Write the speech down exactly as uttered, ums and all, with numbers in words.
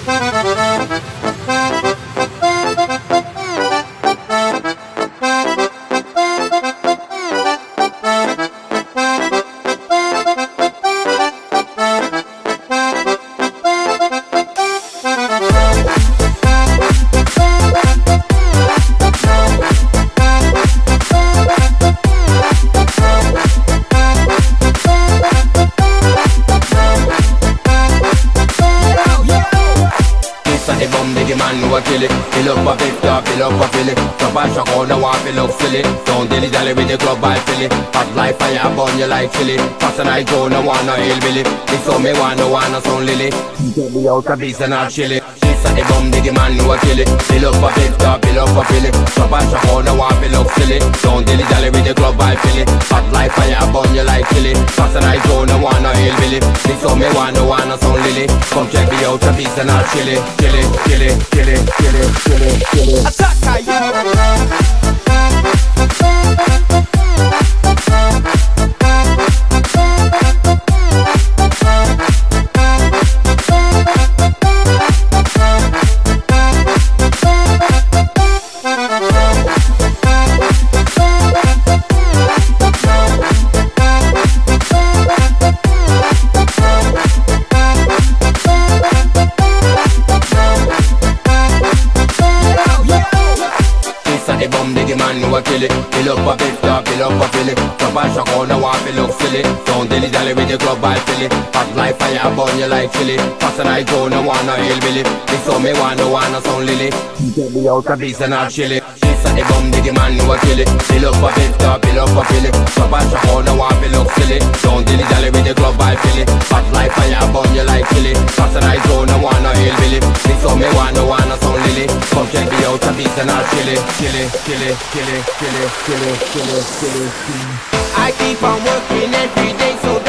Fill up a Victor, fill up a Philly. Drop a shock on the wall, fill up silly. Don't dilly dally with the club, I feel it. Hot like fire, burn you like chili. Fast and I go, no one, no hillbilly. It's all me want, no one, no son lily. Get me out a beast and not chilly. She's a the bum, diggy man, who a kill it. Fill up a Victor, fill up a Philly. Drop a shock on the wall, fill up silly. Don't dilly dally with the club, I feel it. Hot like fire, burn you like chili. Fast and I go, no one, no hillbilly. It's all me want, no one, no son lily. Come check me out a beast and not chilly. Chilly, chilly, chilly, chilly, chilly, chilly. Attack, Kill it, fill up a Victor, fill up a Philly. Drop a shock on the wall, fill up silly. Don't dilly dally with the club, I feel it. Hot like fire, burn you like chili. Fast and I go, no one, no hillbilly. It's all me want, no one, no son lily. Get me out a beast and not chilly. She's a the bum, diggy man, who a kill it. Fill up a Victor, fill up a Philly. Drop a shock on the wall, fill up silly. Don't dilly dally with the club, I feel it. Hot like fire, burn you like chili. Fast and I go, no one, no hillbilly. It's all me want, no one, no son lily. Come check me out a beast and not chilly. Chilly, chilly, chilly. Kill it, kill it, kill it, kill it, kill it. I keep on working every day so